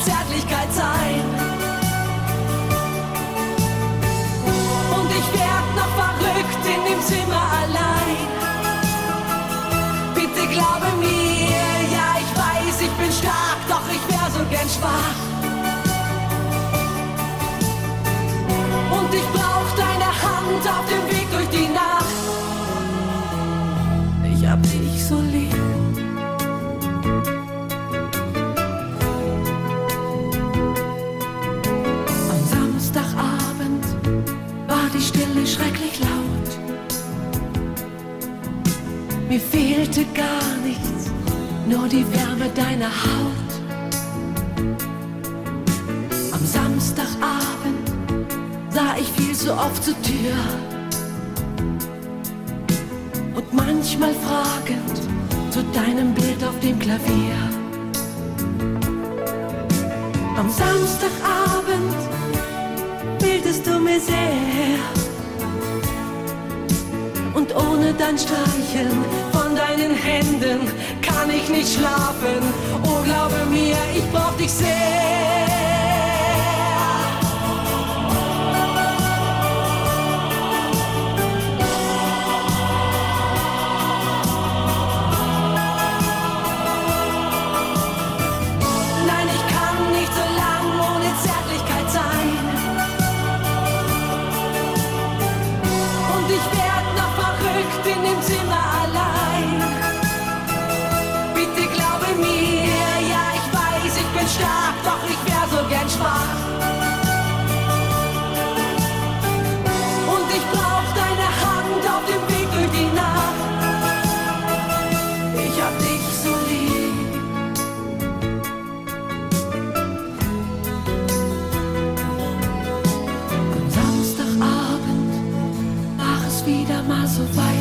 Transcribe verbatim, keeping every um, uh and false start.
Zärtlichkeit sein. Und ich werd noch verrückt in dem Zimmer allein. Bitte glaube mir, ja ich weiß, ich bin stark, doch ich wär so gern schwach. Und ich brauch deine Hand auf dem Weg durch die Nacht. Ich hab dich so lieb. Am Samstagabend war die Stille schrecklich laut. Mir fehlte gar nichts, nur die Wärme deiner Haut. Am Samstagabend sah ich viel zu oft zur Tür und manchmal fragend zu deinem Bild auf dem Klavier. Am Samstagabend fehltest du mir sehr und ohne dein Streicheln von deinen Händen kann ich nicht schlafen. Oh, glaube mir, ich brauch dich sehr. Stark, doch ich wär so gern schwach. Und ich brauch deine Hand auf dem Weg durch die Nacht. Ich hab dich so lieb. Am Samstagabend war es wieder mal so weit.